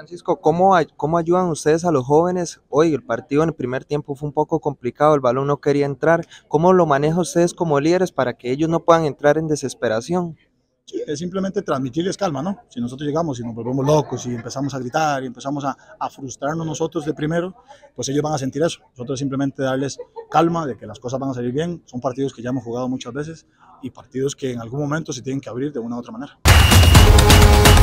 Francisco, ¿cómo ayudan ustedes a los jóvenes? Hoy el partido en el primer tiempo fue un poco complicado, el balón no quería entrar. ¿Cómo lo manejan ustedes como líderes para que ellos no puedan entrar en desesperación? Sí, es simplemente transmitirles calma, ¿no? Si nosotros llegamos y nos volvemos locos y empezamos a gritar y empezamos a frustrarnos nosotros de primero, pues ellos van a sentir eso. Nosotros simplemente darles calma de que las cosas van a salir bien. Son partidos que ya hemos jugado muchas veces y partidos que en algún momento se tienen que abrir de una u otra manera.